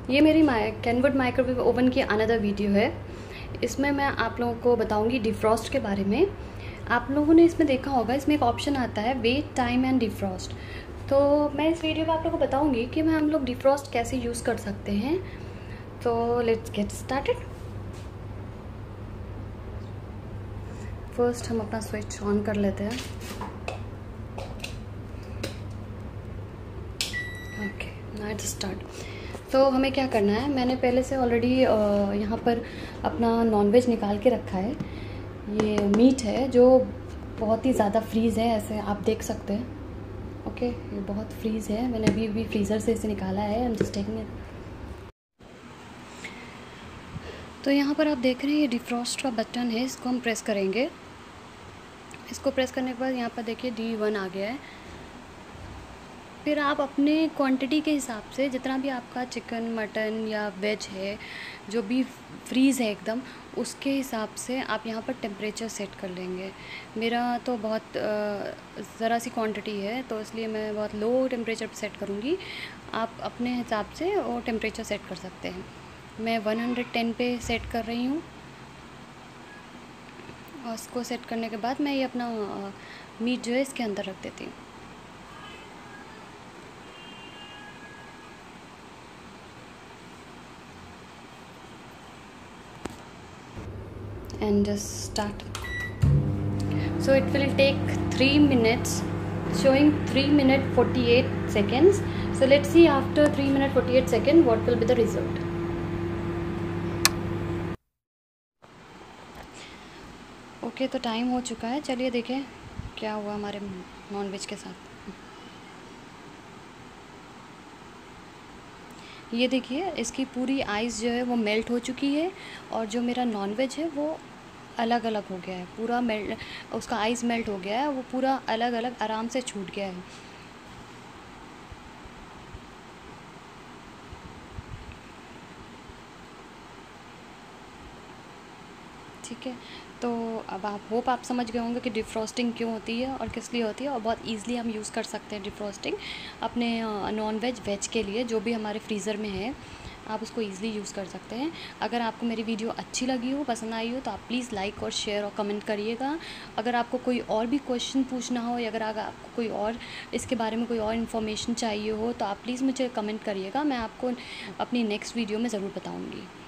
ये मेरी Kenwood microwave oven की अनदर वीडियो है। इसमें मैं आप लोगों को बताऊंगी डिफ्रॉस्ट के बारे में। आप लोगों ने इसमें देखा होगा, इसमें एक ऑप्शन आता है वेट टाइम एंड डिफ्रॉस्ट। तो मैं इस वीडियो में आप लोगों को बताऊंगी कि हम लोग डिफ्रॉस्ट कैसे यूज़ कर सकते हैं। तो लेट्स गेट स्टार्टेड। फर्स्ट हम अपना स्विच ऑन कर लेते हैं। Okay, let's start. तो हमें क्या करना है, मैंने पहले से ऑलरेडी यहाँ पर अपना नॉनवेज निकाल के रखा है। ये मीट है जो बहुत ही ज़्यादा फ्रीज़ है, ऐसे आप देख सकते हैं। ओके, ये बहुत फ्रीज़ है, मैंने अभी फ्रीज़र से इसे निकाला है। I am just taking it. तो यहाँ पर आप देख रहे हैं ये डिफ्रॉस्ट का बटन है, इसको हम प्रेस करेंगे। इसको प्रेस करने के बाद यहाँ पर देखिए D1 आ गया है। फिर आप अपने क्वांटिटी के हिसाब से जितना भी आपका चिकन मटन या वेज है जो भी फ्रीज़ है एकदम, उसके हिसाब से आप यहाँ पर टेम्परेचर सेट कर लेंगे। मेरा तो बहुत ज़रा सी क्वांटिटी है, तो इसलिए मैं बहुत लो टेम्परेचर पर सेट करूँगी। आप अपने हिसाब से वो टेम्परेचर सेट कर सकते हैं। मैं 110 पे सेट कर रही हूँ। और इसको सेट करने के बाद मैं ये अपना मीट जो है इसके अंदर रख देती हूँ। And just start. So it will take 3 minutes, showing 3 minutes 48 seconds. So let's see after 3 minutes 48 seconds what will be the result. Okay, तो टाइम हो चुका है। चलिए देखें क्या हुआ हमारे नॉनवेज के साथ। ये देखिए, इसकी पूरी आइस जो है वो मेल्ट हो चुकी है, और जो मेरा नॉनवेज है वो अलग अलग हो गया है, पूरा मेल्ट, उसका आइस मेल्ट हो गया है, वो पूरा अलग अलग आराम से छूट गया है। ठीक है, तो अब आप होप आप समझ गए होंगे कि डिफ्रॉस्टिंग क्यों होती है और किस लिए होती है, और बहुत ईजिली हम यूज़ कर सकते हैं डिफ्रॉस्टिंग अपने नॉन वेज वेज के लिए, जो भी हमारे फ्रीज़र में है आप उसको ईज़िली यूज़ कर सकते हैं। अगर आपको मेरी वीडियो अच्छी लगी हो, पसंद आई हो, तो आप प्लीज़ लाइक और शेयर और कमेंट करिएगा। अगर आपको कोई और भी क्वेश्चन पूछना हो, या अगर आपको कोई और इसके बारे में कोई और इन्फॉर्मेशन चाहिए हो, तो आप प्लीज़ मुझे कमेंट करिएगा। मैं आपको अपनी नेक्स्ट वीडियो में ज़रूर बताऊँगी।